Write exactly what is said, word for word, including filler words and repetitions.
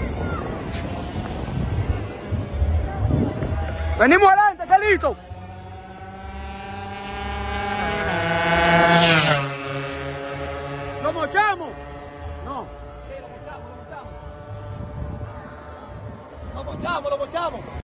Venimos adelante, Carlito. ¿Lo mochamos? No. Sí, lo mochamos, lo mochamos. Lo mochamos, lo mochamos.